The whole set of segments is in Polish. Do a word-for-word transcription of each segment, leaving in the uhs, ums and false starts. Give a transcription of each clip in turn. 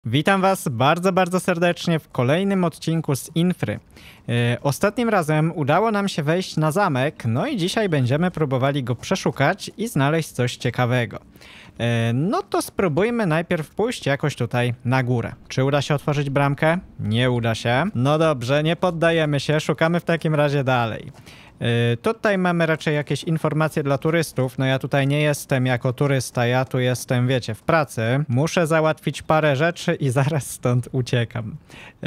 Witam Was bardzo, bardzo serdecznie w kolejnym odcinku z Infry. Yy, ostatnim razem udało nam się wejść na zamek, no i dzisiaj będziemy próbowali go przeszukać i znaleźć coś ciekawego. Yy, no to spróbujmy najpierw pójść jakoś tutaj na górę. Czy uda się otworzyć bramkę? Nie uda się. No dobrze, nie poddajemy się, szukamy w takim razie dalej. Yy, tutaj mamy raczej jakieś informacje dla turystów. No ja tutaj nie jestem jako turysta, ja tu jestem, wiecie, w pracy. Muszę załatwić parę rzeczy i zaraz stąd uciekam. Yy,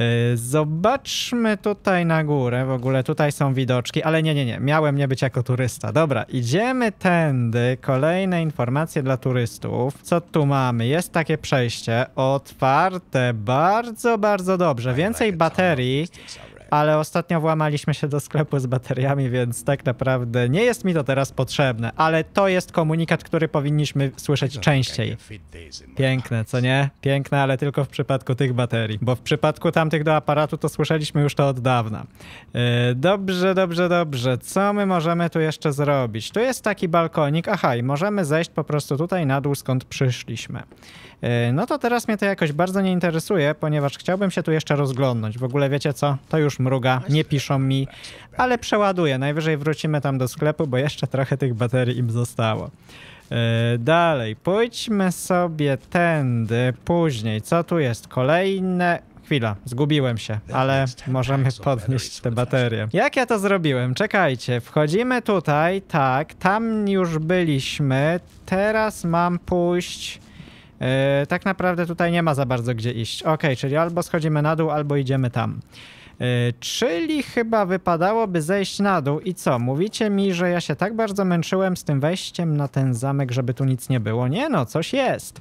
zobaczmy tutaj na górę, w ogóle tutaj są widoczki, ale nie, nie, nie, miałem nie być jako turysta. Dobra, idziemy tędy, kolejne informacje dla turystów. Co tu mamy? Jest takie przejście, otwarte, bardzo, bardzo dobrze. Więcej baterii. Ale ostatnio włamaliśmy się do sklepu z bateriami, więc tak naprawdę nie jest mi to teraz potrzebne. Ale to jest komunikat, który powinniśmy słyszeć częściej. Piękne, co nie? Piękne, ale tylko w przypadku tych baterii. Bo w przypadku tamtych do aparatu to słyszeliśmy już to od dawna. Yy, dobrze, dobrze, dobrze. Co my możemy tu jeszcze zrobić? Tu jest taki balkonik. Aha, i możemy zejść po prostu tutaj na dół, skąd przyszliśmy. Yy, no to teraz mnie to jakoś bardzo nie interesuje, ponieważ chciałbym się tu jeszcze rozglądnąć. W ogóle wiecie co? To już mruga, nie piszą mi, ale przeładuję. Najwyżej wrócimy tam do sklepu, bo jeszcze trochę tych baterii im zostało. Yy, dalej, pójdźmy sobie tędy, później. Co tu jest? Kolejne... Chwila, zgubiłem się, ale możemy podnieść te baterie. Jak ja to zrobiłem? Czekajcie, wchodzimy tutaj, tak, tam już byliśmy, teraz mam pójść... Yy, tak naprawdę tutaj nie ma za bardzo gdzie iść. Ok, czyli albo schodzimy na dół, albo idziemy tam. Yy, czyli chyba wypadałoby zejść na dół i co? Mówicie mi, że ja się tak bardzo męczyłem z tym wejściem na ten zamek, żeby tu nic nie było? Nie no, coś jest.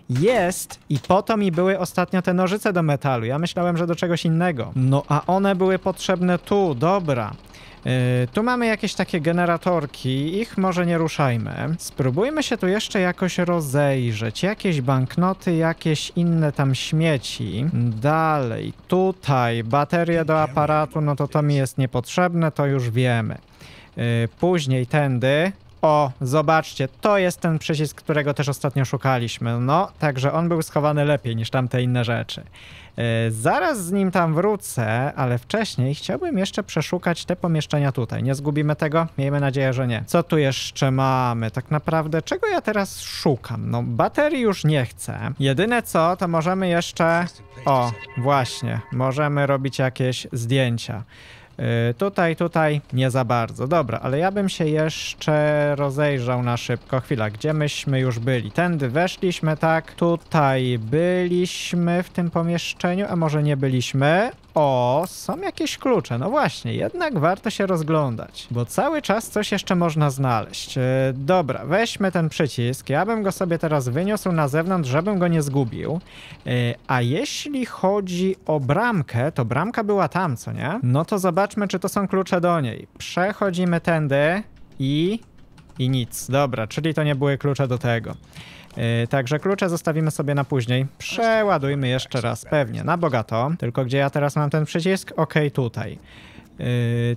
Jest i po to mi były ostatnio te nożyce do metalu. Ja myślałem, że do czegoś innego. No a one były potrzebne tu, dobra. Yy, tu mamy jakieś takie generatorki, ich może nie ruszajmy. Spróbujmy się tu jeszcze jakoś rozejrzeć. Jakieś banknoty, jakieś inne tam śmieci. Dalej, tutaj baterie do aparatu, no to to mi jest niepotrzebne, to już wiemy. Yy, później tędy. O, zobaczcie, to jest ten przycisk, którego też ostatnio szukaliśmy. No, także on był schowany lepiej niż tamte inne rzeczy. Yy, zaraz z nim tam wrócę, ale wcześniej chciałbym jeszcze przeszukać te pomieszczenia tutaj. Nie zgubimy tego? Miejmy nadzieję, że nie. Co tu jeszcze mamy? Tak naprawdę, czego ja teraz szukam? No, baterii już nie chcę. Jedyne co, to możemy jeszcze... O, właśnie, możemy robić jakieś zdjęcia. Yy, tutaj, tutaj nie za bardzo. Dobra, ale ja bym się jeszcze rozejrzał na szybko. Chwila, gdzie myśmy już byli? Tędy weszliśmy, tak? Tutaj byliśmy w tym pomieszczeniu, a może nie byliśmy? O, są jakieś klucze. No właśnie, jednak warto się rozglądać, bo cały czas coś jeszcze można znaleźć. Yy, dobra, weźmy ten przycisk. Ja bym go sobie teraz wyniósł na zewnątrz, żebym go nie zgubił. Yy, a jeśli chodzi o bramkę, to bramka była tam, co nie? No to zobaczmy, czy to są klucze do niej. Przechodzimy tędy i... i nic. Dobra, czyli to nie były klucze do tego. Yy, także klucze zostawimy sobie na później. Przeładujmy jeszcze raz, pewnie, na bogato. Tylko gdzie ja teraz mam ten przycisk? Okej, tutaj. Yy,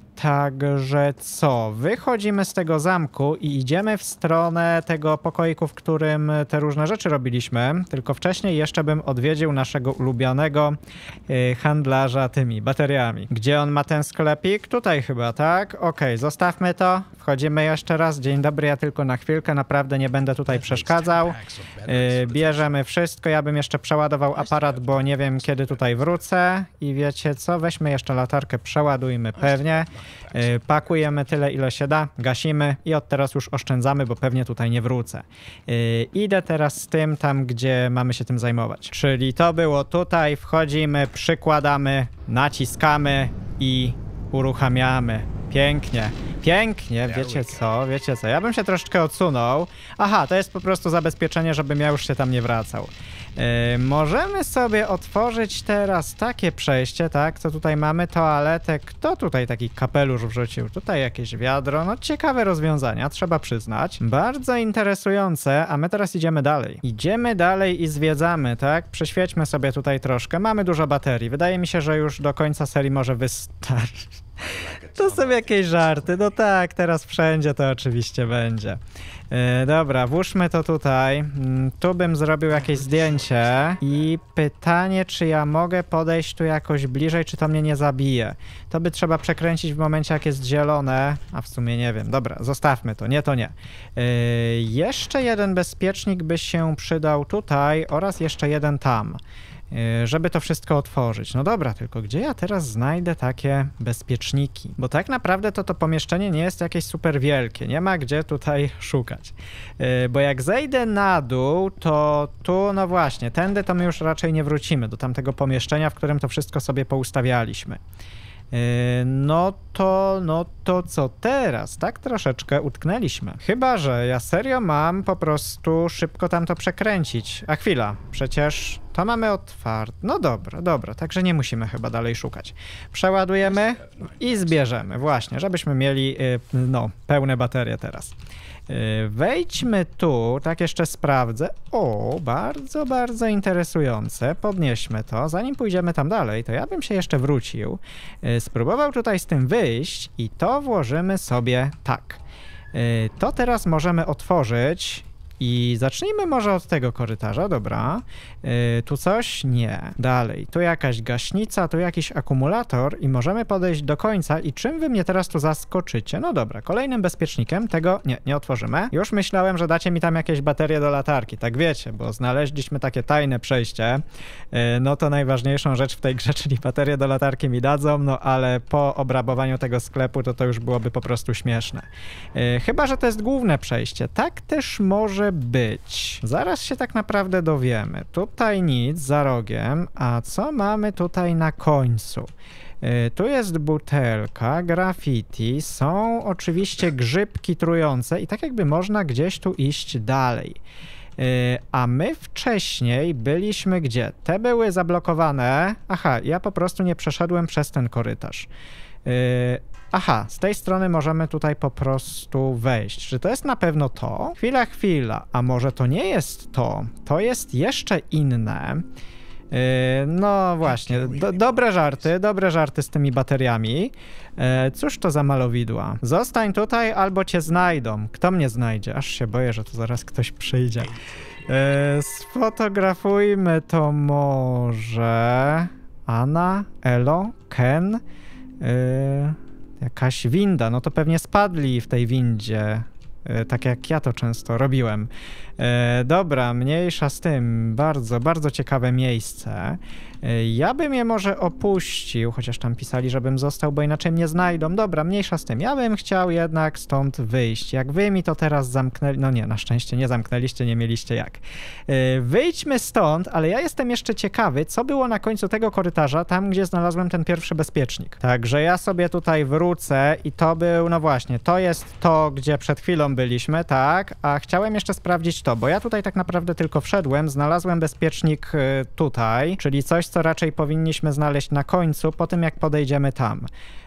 także co? Wychodzimy z tego zamku i idziemy w stronę tego pokoiku, w którym te różne rzeczy robiliśmy. Tylko wcześniej jeszcze bym odwiedził naszego ulubionego yy, handlarza tymi bateriami. Gdzie on ma ten sklepik? Tutaj chyba, tak? Okej, okay, zostawmy to. Wchodzimy jeszcze raz. Dzień dobry, ja tylko na chwilkę, naprawdę nie będę tutaj przeszkadzał. Yy, bierzemy wszystko. Ja bym jeszcze przeładował aparat, bo nie wiem kiedy tutaj wrócę. I wiecie co? Weźmy jeszcze latarkę, przeładujmy pewnie. Yy, pakujemy tyle, ile się da, gasimy i od teraz już oszczędzamy, bo pewnie tutaj nie wrócę. Yy, idę teraz z tym tam, gdzie mamy się tym zajmować. Czyli to było tutaj, wchodzimy, przykładamy, naciskamy i uruchamiamy. Pięknie, pięknie, wiecie co, wiecie co, ja bym się troszeczkę odsunął. Aha, to jest po prostu zabezpieczenie, żebym ja już się tam nie wracał. Yy, możemy sobie otworzyć teraz takie przejście, tak, co tutaj mamy, toaletę. Kto tutaj taki kapelusz wrzucił? Tutaj jakieś wiadro, no ciekawe rozwiązania, trzeba przyznać. Bardzo interesujące, a my teraz idziemy dalej. Idziemy dalej i zwiedzamy, tak, przeświećmy sobie tutaj troszkę. Mamy dużo baterii, wydaje mi się, że już do końca serii może wystarczyć. To są jakieś żarty. No tak, teraz wszędzie to oczywiście będzie. Yy, dobra, włóżmy to tutaj. Yy, tu bym zrobił jakieś zdjęcie i pytanie, czy ja mogę podejść tu jakoś bliżej, czy to mnie nie zabije. To by trzeba przekręcić w momencie, jak jest zielone, a w sumie nie wiem. Dobra, zostawmy to, nie to nie. Yy, jeszcze jeden bezpiecznik by się przydał tutaj oraz jeszcze jeden tam, żeby to wszystko otworzyć. No dobra, tylko gdzie ja teraz znajdę takie bezpieczniki? Bo tak naprawdę to to pomieszczenie nie jest jakieś super wielkie. Nie ma gdzie tutaj szukać. Bo jak zejdę na dół, to tu, no właśnie, tędy to my już raczej nie wrócimy do tamtego pomieszczenia, w którym to wszystko sobie poustawialiśmy. No to, no to co teraz? Tak troszeczkę utknęliśmy. Chyba że ja serio mam po prostu szybko tam to przekręcić. A chwila, przecież to mamy otwarte. No dobra, dobra, także nie musimy chyba dalej szukać. Przeładujemy i zbierzemy, właśnie, żebyśmy mieli, no, pełne baterie teraz. Wejdźmy tu, tak jeszcze sprawdzę. O, bardzo, bardzo interesujące. Podnieśmy to. Zanim pójdziemy tam dalej, to ja bym się jeszcze wrócił. Spróbował tutaj z tym wyjść i to włożymy sobie tak. To teraz możemy otworzyć. I zacznijmy może od tego korytarza, dobra. Yy, tu coś? Nie. Dalej. Tu jakaś gaśnica, tu jakiś akumulator i możemy podejść do końca. I czym wy mnie teraz tu zaskoczycie? No dobra, kolejnym bezpiecznikiem tego nie, nie otworzymy. Już myślałem, że dacie mi tam jakieś baterie do latarki, tak wiecie, bo znaleźliśmy takie tajne przejście. Yy, no to najważniejszą rzecz w tej grze, czyli baterie do latarki mi dadzą, no ale po obrabowaniu tego sklepu to to już byłoby po prostu śmieszne. Yy, chyba, że to jest główne przejście. Tak też może być. Zaraz się tak naprawdę dowiemy. Tutaj nic za rogiem, a co mamy tutaj na końcu? Yy, tu jest butelka, graffiti, są oczywiście grzybki trujące i tak jakby można gdzieś tu iść dalej. Yy, a my wcześniej byliśmy gdzie? Te były zablokowane. Aha, ja po prostu nie przeszedłem przez ten korytarz. Yy, Aha, z tej strony możemy tutaj po prostu wejść. Czy to jest na pewno to? Chwila, chwila. A może to nie jest to? To jest jeszcze inne. Yy, no właśnie, do, dobre żarty, dobre żarty z tymi bateriami. Yy, cóż to za malowidła? Zostań tutaj albo cię znajdą. Kto mnie znajdzie? Aż się boję, że tu zaraz ktoś przyjdzie. Yy, sfotografujmy to może... Anna, Elo, Ken... Yy... Jakaś winda, no to pewnie spadli w tej windzie, e, tak jak ja to często robiłem. E, dobra, mniejsza z tym, bardzo, bardzo ciekawe miejsce. E, ja bym je może opuścił, chociaż tam pisali, żebym został, bo inaczej mnie znajdą. Dobra, mniejsza z tym, ja bym chciał jednak stąd wyjść. Jak wy mi to teraz zamknęli, no nie, na szczęście nie zamknęliście, nie mieliście jak. E, wyjdźmy stąd, ale ja jestem jeszcze ciekawy, co było na końcu tego korytarza, tam gdzie znalazłem ten pierwszy bezpiecznik. Także ja sobie tutaj wrócę i to był, no właśnie, to jest to, gdzie przed chwilą byliśmy, tak, a chciałem jeszcze sprawdzić to, bo ja tutaj tak naprawdę tylko wszedłem, znalazłem bezpiecznik tutaj, czyli coś, co raczej powinniśmy znaleźć na końcu, po tym jak podejdziemy tam.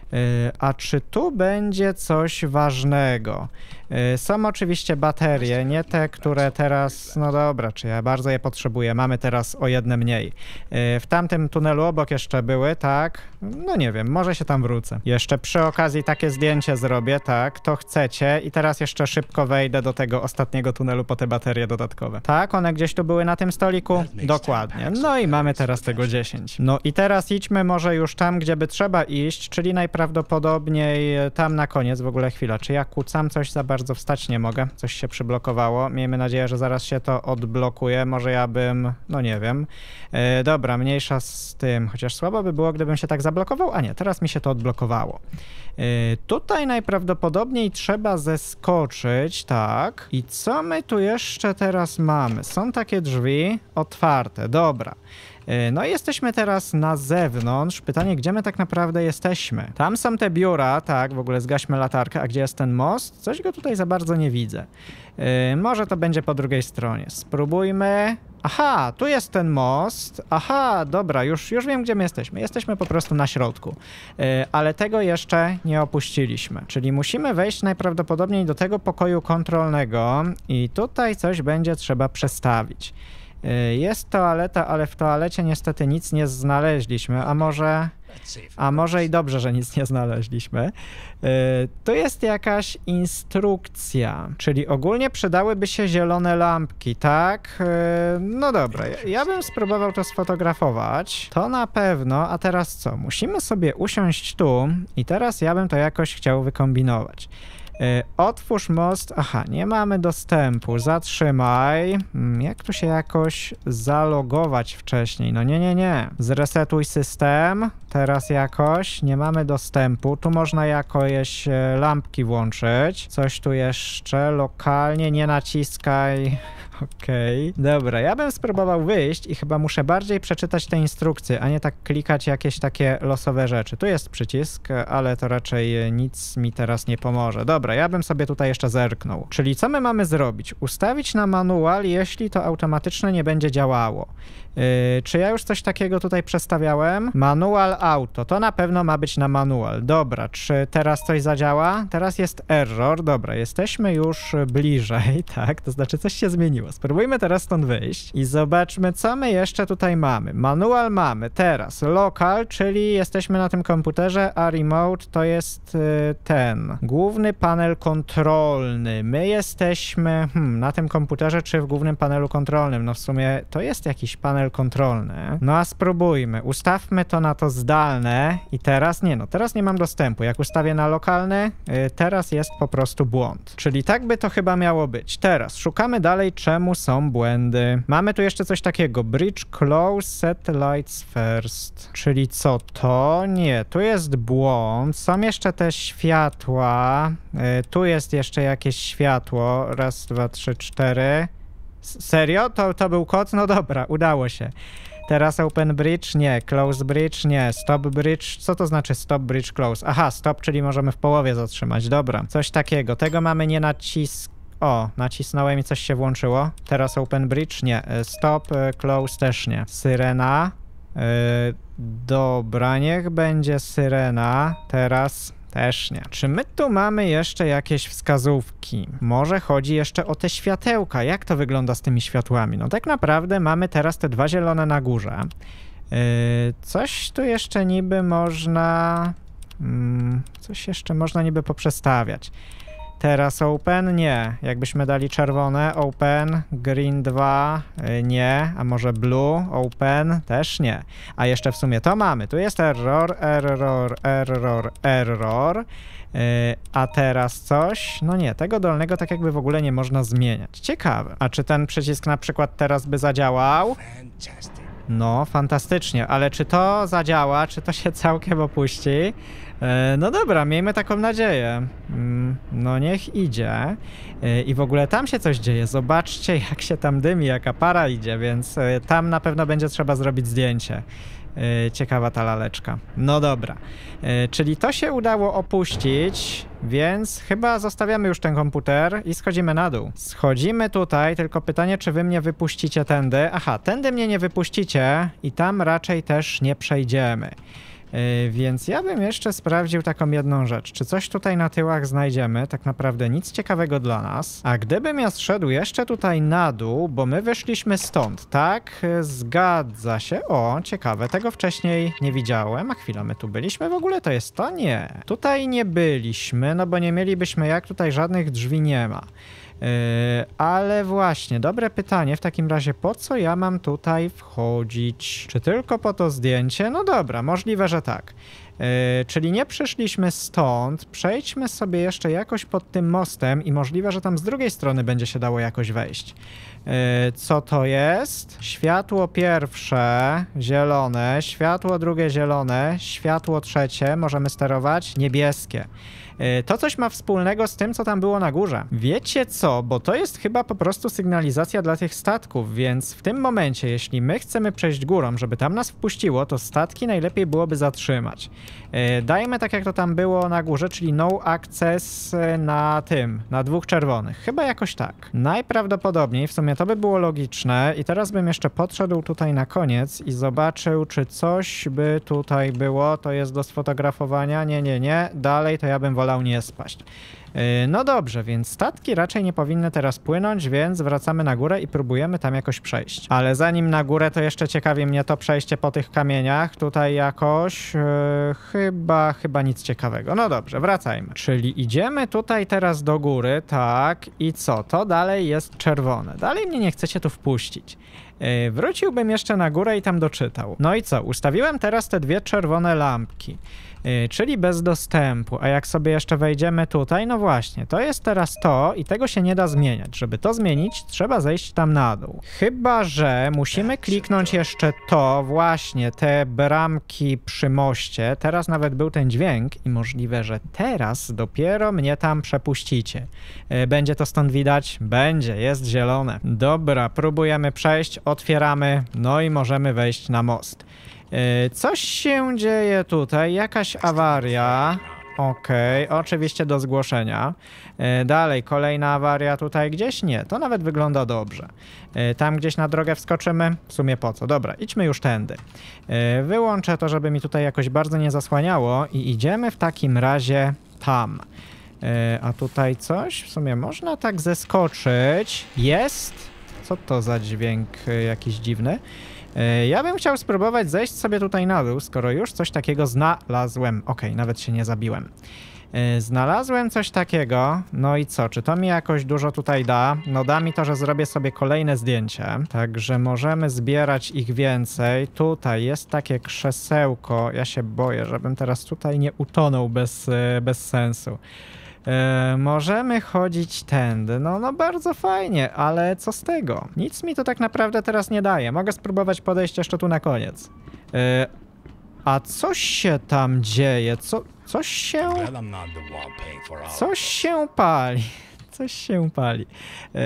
A czy tu będzie coś ważnego? Są oczywiście baterie, nie te, które teraz... No dobra, czy ja bardzo je potrzebuję. Mamy teraz o jedne mniej. W tamtym tunelu obok jeszcze były, tak? No nie wiem, może się tam wrócę. Jeszcze przy okazji takie zdjęcie zrobię, tak? To chcecie. I teraz jeszcze szybko wejdę do tego ostatniego tunelu po te baterie dodatkowe. Tak, one gdzieś tu były na tym stoliku? Dokładnie. No i mamy teraz tego dziesięć. No i teraz idźmy może już tam, gdzie by trzeba iść, czyli najprawdopodobniej tam na koniec. W ogóle chwila, czy ja kucam coś za bardzo wstać nie mogę? Coś się przyblokowało. Miejmy nadzieję, że zaraz się to odblokuje. Może ja bym... no nie wiem. Yy, dobra, mniejsza z tym. Chociaż słabo by było, gdybym się tak zablokował. A nie, teraz mi się to odblokowało. Yy, tutaj najprawdopodobniej trzeba zeskoczyć, tak. I co my tu jeszcze teraz mamy? Są takie drzwi otwarte. Dobra. No i jesteśmy teraz na zewnątrz. Pytanie, gdzie my tak naprawdę jesteśmy? Tam są te biura, tak, w ogóle zgaśmy latarkę. A gdzie jest ten most? Coś go tutaj za bardzo nie widzę. Yy, może to będzie po drugiej stronie. Spróbujmy. Aha, tu jest ten most. Aha, dobra, już, już wiem, gdzie my jesteśmy. Jesteśmy po prostu na środku. Yy, ale tego jeszcze nie opuściliśmy. Czyli musimy wejść najprawdopodobniej do tego pokoju kontrolnego i tutaj coś będzie trzeba przestawić. Jest toaleta, ale w toalecie niestety nic nie znaleźliśmy, a może... A może i dobrze, że nic nie znaleźliśmy. Yy, tu jest jakaś instrukcja, czyli ogólnie przydałyby się zielone lampki, tak? Yy, no dobra, ja, ja bym spróbował to sfotografować. To na pewno, a teraz co? Musimy sobie usiąść tu i teraz ja bym to jakoś chciał wykombinować. Yy, otwórz most. Aha, nie mamy dostępu. Zatrzymaj. Hmm, jak tu się jakoś zalogować wcześniej? No nie, nie, nie. Zresetuj system. Teraz jakoś. Nie mamy dostępu. Tu można jakoś e, lampki włączyć. Coś tu jeszcze. Lokalnie. Nie naciskaj. Okej. Okay. Dobra, ja bym spróbował wyjść i chyba muszę bardziej przeczytać te instrukcje, a nie tak klikać jakieś takie losowe rzeczy. Tu jest przycisk, ale to raczej nic mi teraz nie pomoże. Dobra, ja bym sobie tutaj jeszcze zerknął. Czyli co my mamy zrobić? Ustawić na manual, jeśli to automatycznie nie będzie działało. Yy, czy ja już coś takiego tutaj przestawiałem? Manual auto, to na pewno ma być na manual. Dobra, czy teraz coś zadziała? Teraz jest error, dobra, jesteśmy już bliżej, tak, to znaczy coś się zmieniło. Spróbujmy teraz stąd wyjść i zobaczmy, co my jeszcze tutaj mamy. Manual mamy, teraz local, czyli jesteśmy na tym komputerze, a remote to jest yy, ten, główny panel kontrolny. My jesteśmy hmm, na tym komputerze, czy w głównym panelu kontrolnym? No w sumie to jest jakiś panel kontrolny. No a spróbujmy. Ustawmy to na to zdalne i teraz nie, no teraz nie mam dostępu. Jak ustawię na lokalny, yy, teraz jest po prostu błąd. Czyli tak by to chyba miało być. Teraz szukamy dalej, czemu są błędy. Mamy tu jeszcze coś takiego. Bridge close, set lights first. Czyli co to? Nie, tu jest błąd. Są jeszcze te światła. Yy, tu jest jeszcze jakieś światło. Raz, dwa, trzy, cztery. Serio? To, to był kod? No dobra, udało się. Teraz open bridge? Nie. Close bridge? Nie. Stop bridge? Co to znaczy stop bridge close? Aha, stop, czyli możemy w połowie zatrzymać. Dobra, coś takiego. Tego mamy nie nacisk... O, nacisnąłem i coś się włączyło. Teraz open bridge? Nie. Stop, close też nie. Syrena. Yy, dobra, niech będzie syrena. Teraz... Też nie. Czy my tu mamy jeszcze jakieś wskazówki? Może chodzi jeszcze o te światełka. Jak to wygląda z tymi światłami? No tak naprawdę mamy teraz te dwa zielone na górze. Yy, coś tu jeszcze niby można... Hmm, coś jeszcze można niby poprzestawiać. Teraz open? Nie. Jakbyśmy dali czerwone, open, green dwa, yy, nie. A może blue, open? Też nie. A jeszcze w sumie to mamy. Tu jest error, error, error, error. Yy, a teraz coś? No nie, tego dolnego tak jakby w ogóle nie można zmieniać. Ciekawe. A czy ten przycisk na przykład teraz by zadziałał? No, fantastycznie. Ale czy to zadziała? Czy to się całkiem opuści? No dobra, miejmy taką nadzieję. No niech idzie. I w ogóle tam się coś dzieje. Zobaczcie, jak się tam dymi, jaka para idzie, więc tam na pewno będzie trzeba zrobić zdjęcie. Ciekawa ta laleczka. No dobra. Czyli to się udało opuścić, więc chyba zostawiamy już ten komputer i schodzimy na dół. Schodzimy tutaj, tylko pytanie, czy wy mnie wypuścicie tędy? Aha, tędy mnie nie wypuścicie i tam raczej też nie przejdziemy. Yy, więc ja bym jeszcze sprawdził taką jedną rzecz. Czy coś tutaj na tyłach znajdziemy? Tak naprawdę nic ciekawego dla nas. A gdybym ja zszedł jeszcze tutaj na dół, bo my wyszliśmy stąd, tak? Zgadza się. O, ciekawe. Tego wcześniej nie widziałem. A chwila, my tu byliśmy w ogóle? To jest to? Nie. Tutaj nie byliśmy, no bo nie mielibyśmy jak, tutaj żadnych drzwi nie ma. Yy, ale właśnie, dobre pytanie, w takim razie po co ja mam tutaj wchodzić? Czy tylko po to zdjęcie? No dobra, możliwe, że tak. Yy, czyli nie przyszliśmy stąd, przejdźmy sobie jeszcze jakoś pod tym mostem i możliwe, że tam z drugiej strony będzie się dało jakoś wejść. Yy, co to jest? Światło pierwsze, zielone, światło drugie zielone, światło trzecie, możemy sterować, niebieskie. To coś ma wspólnego z tym, co tam było na górze. Wiecie co? Bo to jest chyba po prostu sygnalizacja dla tych statków, więc w tym momencie, jeśli my chcemy przejść górą, żeby tam nas wpuściło, to statki najlepiej byłoby zatrzymać. Dajmy tak, jak to tam było na górze, czyli no access na tym, na dwóch czerwonych. Chyba jakoś tak. Najprawdopodobniej, w sumie to by było logiczne i teraz bym jeszcze podszedł tutaj na koniec i zobaczył, czy coś by tutaj było. To jest do sfotografowania. Nie, nie, nie. Dalej to ja bym wolał nie spaść. Yy, no dobrze, więc statki raczej nie powinny teraz płynąć, więc wracamy na górę i próbujemy tam jakoś przejść. Ale zanim na górę, to jeszcze ciekawi mnie to przejście po tych kamieniach. Tutaj jakoś yy, chyba, chyba nic ciekawego. No dobrze, wracajmy. Czyli idziemy tutaj teraz do góry, tak, i co? To dalej jest czerwone. Dalej mnie nie chcecie tu wpuścić. Yy, wróciłbym jeszcze na górę i tam doczytał. No i co? Ustawiłem teraz te dwie czerwone lampki. Yy, czyli bez dostępu, a jak sobie jeszcze wejdziemy tutaj, no właśnie, to jest teraz to i tego się nie da zmieniać. Żeby to zmienić, trzeba zejść tam na dół. Chyba że musimy kliknąć jeszcze to, właśnie, te bramki przy moście. Teraz nawet był ten dźwięk i możliwe, że teraz dopiero mnie tam przepuścicie. Yy, będzie to stąd widać? Będzie, jest zielone. Dobra, próbujemy przejść, otwieramy, no i możemy wejść na most. Coś się dzieje tutaj, jakaś awaria. Okej, okay, oczywiście do zgłoszenia. Dalej, kolejna awaria tutaj gdzieś? Nie, to nawet wygląda dobrze. Tam gdzieś na drogę wskoczymy? W sumie po co? Dobra, idźmy już tędy. Wyłączę to, żeby mi tutaj jakoś bardzo nie zasłaniało i idziemy w takim razie tam. A tutaj coś? W sumie można tak zeskoczyć. Jest? Co to za dźwięk jakiś dziwny? Ja bym chciał spróbować zejść sobie tutaj na dół, skoro już coś takiego znalazłem. Okej, okay, nawet się nie zabiłem. Znalazłem coś takiego, no i co, czy to mi jakoś dużo tutaj da? No da mi to, że zrobię sobie kolejne zdjęcie, także możemy zbierać ich więcej. Tutaj jest takie krzesełko, ja się boję, żebym teraz tutaj nie utonął bez, bez sensu. Yy, możemy chodzić tędy, no, no bardzo fajnie, ale co z tego? Nic mi to tak naprawdę teraz nie daje. Mogę spróbować podejść jeszcze tu na koniec. Yy, a coś się tam dzieje? Co, coś się... Coś się pali. Coś się pali. Yy,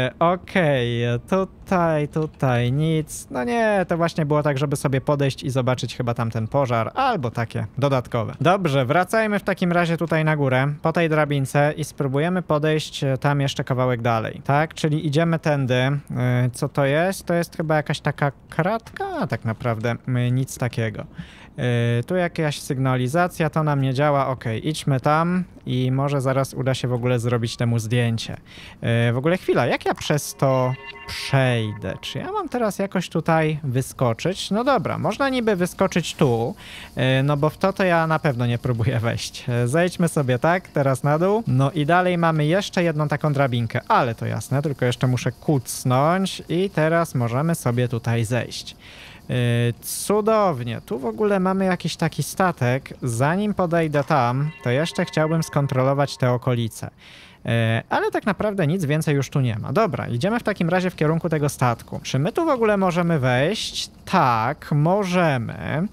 Okej, okay. Tutaj, tutaj nic. No nie, to właśnie było tak, żeby sobie podejść i zobaczyć chyba tamten pożar, albo takie dodatkowe. Dobrze, wracajmy w takim razie tutaj na górę, po tej drabince i spróbujemy podejść tam jeszcze kawałek dalej. Tak, czyli idziemy tędy. Yy, co to jest? To jest chyba jakaś taka kratka? A tak naprawdę yy, nic takiego. Yy, tu jakaś sygnalizacja, to nam nie działa, ok, idźmy tam i może zaraz uda się w ogóle zrobić temu zdjęcie. Yy, w ogóle chwila, jak ja przez to przejdę? Czy ja mam teraz jakoś tutaj wyskoczyć? No dobra, można niby wyskoczyć tu, yy, no bo w to to ja na pewno nie próbuję wejść. Yy, zejdźmy sobie tak, teraz na dół, no i dalej mamy jeszcze jedną taką drabinkę, ale to jasne, tylko jeszcze muszę kucnąć i teraz możemy sobie tutaj zejść. Yy, cudownie, tu w ogóle mamy jakiś taki statek. Zanim podejdę tam, to jeszcze chciałbym skontrolować te okolice. Yy, ale tak naprawdę nic więcej już tu nie ma. Dobra, idziemy w takim razie w kierunku tego statku. Czy my tu w ogóle możemy wejść? Tak, możemy.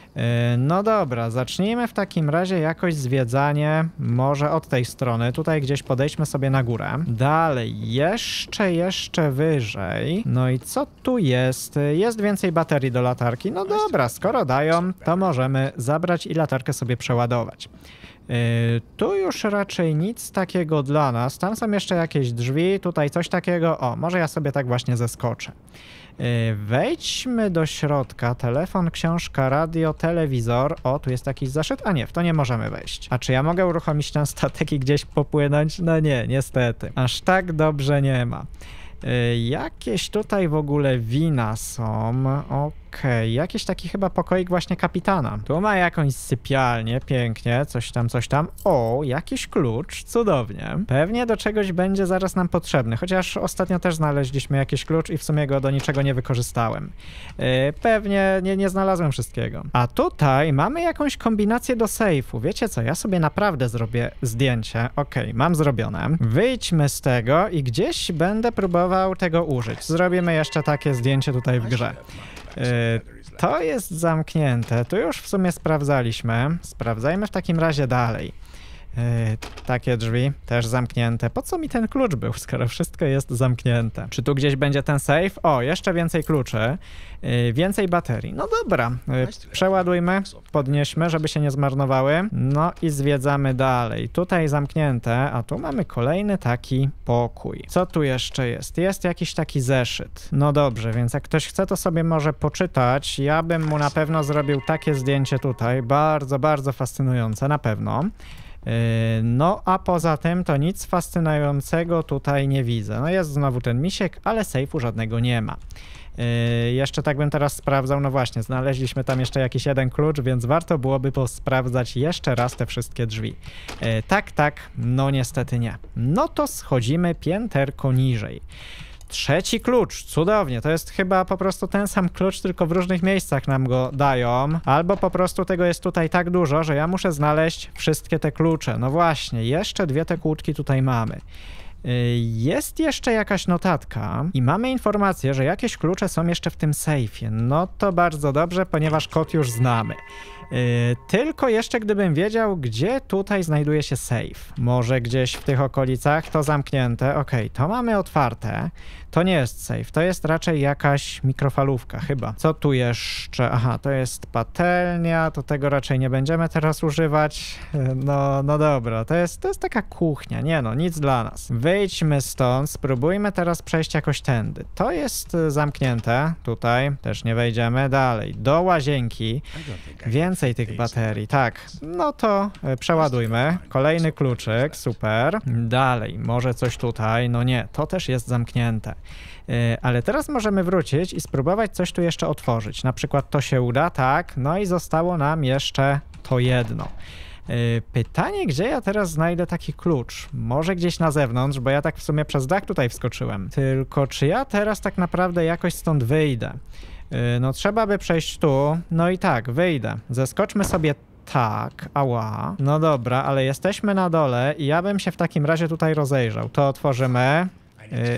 No dobra, zacznijmy w takim razie jakoś zwiedzanie, może od tej strony, tutaj gdzieś podejdźmy sobie na górę. Dalej, jeszcze, jeszcze wyżej. No i co tu jest? Jest więcej baterii do latarki. No dobra, skoro dają, to możemy zabrać i latarkę sobie przeładować. Yy, tu już raczej nic takiego dla nas. Tam są jeszcze jakieś drzwi, tutaj coś takiego. O, może ja sobie tak właśnie zeskoczę. Yy, wejdźmy do środka. Telefon, książka, radio, telewizor. O, tu jest jakiś zaszyt. A nie, w to nie możemy wejść. A czy ja mogę uruchomić ten statek i gdzieś popłynąć? No nie, niestety. Aż tak dobrze nie ma. Yy, jakieś tutaj w ogóle wina są. Okej, okay. Jakiś taki chyba pokoik właśnie kapitana. Tu ma jakąś sypialnię, pięknie, coś tam, coś tam. O, jakiś klucz, cudownie. Pewnie do czegoś będzie zaraz nam potrzebny, chociaż ostatnio też znaleźliśmy jakiś klucz i w sumie go do niczego nie wykorzystałem. Yy, pewnie nie, nie znalazłem wszystkiego. A tutaj mamy jakąś kombinację do sejfu. Wiecie co, ja sobie naprawdę zrobię zdjęcie. Okej, okay, mam zrobione. Wyjdźmy z tego i gdzieś będę próbował tego użyć. Zrobimy jeszcze takie zdjęcie tutaj w grze. Yy, to jest zamknięte. Tu już w sumie sprawdzaliśmy. Sprawdzajmy w takim razie dalej. Yy, takie drzwi też zamknięte. Po co mi ten klucz był, skoro wszystko jest zamknięte? Czy tu gdzieś będzie ten safe? O, jeszcze więcej kluczy. Yy, więcej baterii. No dobra, yy, przeładujmy, podnieśmy, żeby się nie zmarnowały. No i zwiedzamy dalej. Tutaj zamknięte, a tu mamy kolejny taki pokój. Co tu jeszcze jest? Jest jakiś taki zeszyt. No dobrze, więc jak ktoś chce, to sobie może poczytać. Ja bym mu na pewno zrobił takie zdjęcie tutaj. Bardzo, bardzo fascynujące, na pewno. No a poza tym to nic fascynującego tutaj nie widzę. No jest znowu ten misiek, ale sejfu żadnego nie ma. Yy, jeszcze tak bym teraz sprawdzał, no właśnie, znaleźliśmy tam jeszcze jakiś jeden klucz, więc warto byłoby posprawdzać jeszcze raz te wszystkie drzwi. Yy, tak, tak, no niestety nie. No to schodzimy pięterko niżej. Trzeci klucz, cudownie, to jest chyba po prostu ten sam klucz, tylko w różnych miejscach nam go dają, albo po prostu tego jest tutaj tak dużo, że ja muszę znaleźć wszystkie te klucze. No właśnie, jeszcze dwie te kłódki tutaj mamy. Jest jeszcze jakaś notatka i mamy informację, że jakieś klucze są jeszcze w tym sejfie. No to bardzo dobrze, ponieważ kod już znamy. Yy, tylko jeszcze gdybym wiedział, gdzie tutaj znajduje się sejf. Może gdzieś w tych okolicach, to zamknięte. Okej, okay, to mamy otwarte. To nie jest sejf, to jest raczej jakaś mikrofalówka chyba. Co tu jeszcze? Aha, to jest patelnia, to tego raczej nie będziemy teraz używać. No, no dobra, to jest, to jest taka kuchnia. Nie no, nic dla nas. Wyjdźmy stąd, spróbujmy teraz przejść jakoś tędy. To jest zamknięte, tutaj też nie wejdziemy. Dalej, do łazienki. Więcej tych baterii, tak. No to przeładujmy. Kolejny kluczyk, super. Dalej, może coś tutaj. No nie, to też jest zamknięte. Ale teraz możemy wrócić i spróbować coś tu jeszcze otworzyć. Na przykład to się uda, tak. No i zostało nam jeszcze to jedno. Pytanie, gdzie ja teraz znajdę taki klucz? Może gdzieś na zewnątrz, bo ja tak w sumie przez dach tutaj wskoczyłem. Tylko czy ja teraz tak naprawdę jakoś stąd wyjdę? No trzeba by przejść tu, no i tak, wyjdę. Zeskoczmy sobie tak, ała. No dobra, ale jesteśmy na dole i ja bym się w takim razie tutaj rozejrzał. To otworzymy. Y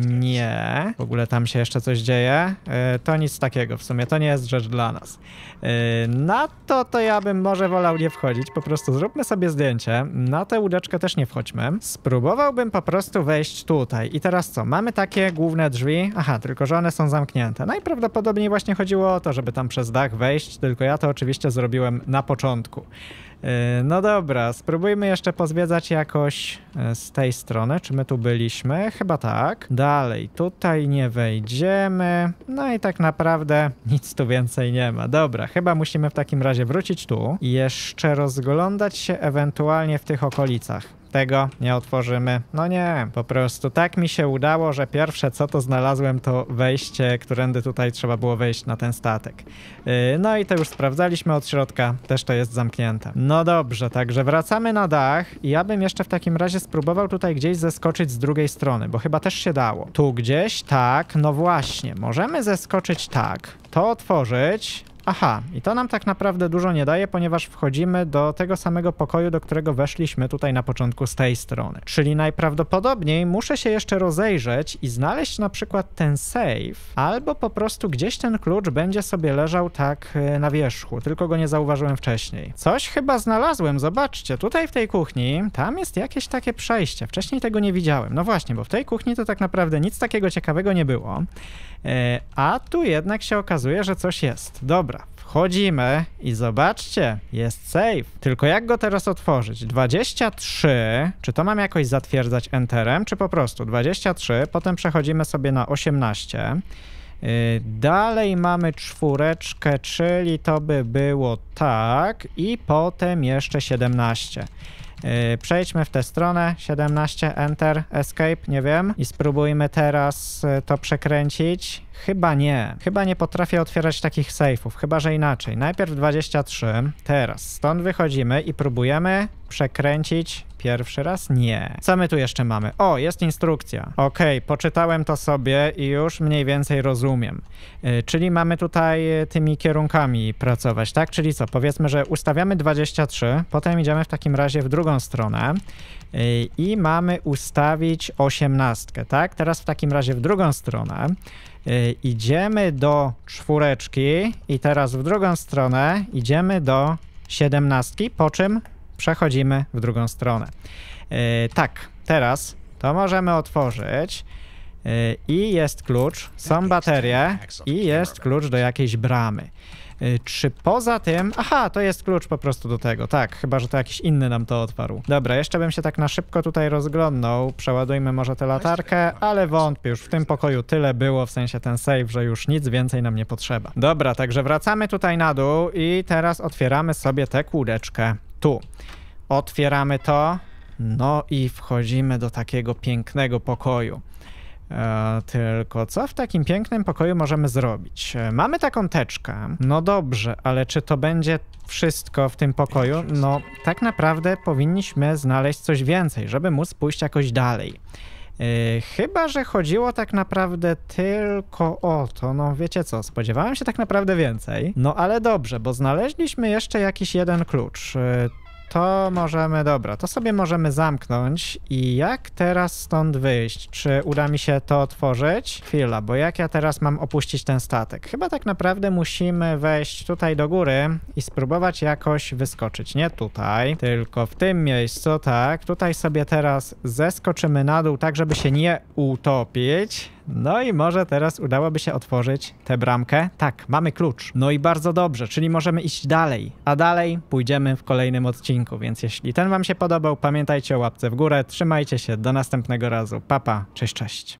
Nie. W ogóle tam się jeszcze coś dzieje. Yy, to nic takiego w sumie. To nie jest rzecz dla nas. Yy, na to to ja bym może wolał nie wchodzić. Po prostu zróbmy sobie zdjęcie. Na tę łódeczkę też nie wchodźmy. Spróbowałbym po prostu wejść tutaj. I teraz co? Mamy takie główne drzwi. Aha, tylko że one są zamknięte. Najprawdopodobniej właśnie chodziło o to, żeby tam przez dach wejść. Tylko ja to oczywiście zrobiłem na początku. No dobra, spróbujmy jeszcze pozwiedzać jakoś z tej strony. Czy my tu byliśmy? Chyba tak. Dalej, tutaj nie wejdziemy. No i tak naprawdę nic tu więcej nie ma. Dobra, chyba musimy w takim razie wrócić tu i jeszcze rozglądać się ewentualnie w tych okolicach. Tego nie otworzymy. No nie, po prostu tak mi się udało, że pierwsze co to znalazłem to wejście, którędy tutaj trzeba było wejść na ten statek. Yy, no i to już sprawdzaliśmy od środka, też to jest zamknięte. No dobrze, także wracamy na dach i ja bym jeszcze w takim razie spróbował tutaj gdzieś zeskoczyć z drugiej strony, bo chyba też się dało. Tu gdzieś, tak, no właśnie, możemy zeskoczyć tak, to otworzyć. Aha, i to nam tak naprawdę dużo nie daje, ponieważ wchodzimy do tego samego pokoju, do którego weszliśmy tutaj na początku z tej strony. Czyli najprawdopodobniej muszę się jeszcze rozejrzeć i znaleźć na przykład ten safe, albo po prostu gdzieś ten klucz będzie sobie leżał tak na wierzchu, tylko go nie zauważyłem wcześniej. Coś chyba znalazłem, zobaczcie, tutaj w tej kuchni, tam jest jakieś takie przejście, wcześniej tego nie widziałem. No właśnie, bo w tej kuchni to tak naprawdę nic takiego ciekawego nie było, a tu jednak się okazuje, że coś jest. Dobra. Wchodzimy i zobaczcie, jest safe. Tylko jak go teraz otworzyć? dwadzieścia trzy, czy to mam jakoś zatwierdzać enterem, czy po prostu dwadzieścia trzy, potem przechodzimy sobie na osiemnaście. Yy, dalej mamy czwóreczkę, czyli to by było tak i potem jeszcze siedemnaście. Yy, przejdźmy w tę stronę, siedemnaście, enter, escape, nie wiem. I spróbujmy teraz yy, to przekręcić. Chyba nie. Chyba nie potrafię otwierać takich sejfów, chyba że inaczej. Najpierw dwadzieścia trzy, teraz stąd wychodzimy i próbujemy przekręcić pierwszy raz? Nie. Co my tu jeszcze mamy? O, jest instrukcja. Okej, okay, poczytałem to sobie i już mniej więcej rozumiem. Yy, czyli mamy tutaj tymi kierunkami pracować, tak? Czyli co? Powiedzmy, że ustawiamy dwadzieścia trzy, potem idziemy w takim razie w drugą stronę yy, i mamy ustawić osiemnastkę, tak? Teraz w takim razie w drugą stronę. Yy, idziemy do czwóreczki i teraz w drugą stronę idziemy do siedemnastki, po czym przechodzimy w drugą stronę. Yy, tak, teraz to możemy otworzyć yy, i jest klucz, są baterie i jest klucz do jakiejś bramy. Yy, czy poza tym... Aha, to jest klucz po prostu do tego, tak, chyba że to jakiś inny nam to otwarł. Dobra, jeszcze bym się tak na szybko tutaj rozglądnął, przeładujmy może tę latarkę, ale wątpię, już w tym pokoju tyle było, w sensie ten save, że już nic więcej nam nie potrzeba. Dobra, także wracamy tutaj na dół i teraz otwieramy sobie tę kłódeczkę tu. Otwieramy to. No i wchodzimy do takiego pięknego pokoju. E, tylko co w takim pięknym pokoju możemy zrobić? E, mamy taką teczkę. No dobrze, ale czy to będzie wszystko w tym pokoju? No tak naprawdę powinniśmy znaleźć coś więcej, żeby móc pójść jakoś dalej. Yy, chyba, że chodziło tak naprawdę tylko o to, no wiecie co, spodziewałem się tak naprawdę więcej. No ale dobrze, bo znaleźliśmy jeszcze jakiś jeden klucz. Yy, to możemy, dobra, to sobie możemy zamknąć i jak teraz stąd wyjść? Czy uda mi się to otworzyć? Chwila, bo jak ja teraz mam opuścić ten statek? Chyba tak naprawdę musimy wejść tutaj do góry i spróbować jakoś wyskoczyć. Nie tutaj, tylko w tym miejscu, tak. Tutaj sobie teraz zeskoczymy na dół, tak żeby się nie utopić. No i może teraz udałoby się otworzyć tę bramkę. Tak, mamy klucz. No i bardzo dobrze, czyli możemy iść dalej. A dalej pójdziemy w kolejnym odcinku, więc jeśli ten wam się podobał, pamiętajcie o łapce w górę, trzymajcie się, do następnego razu. Pa, pa, cześć, cześć.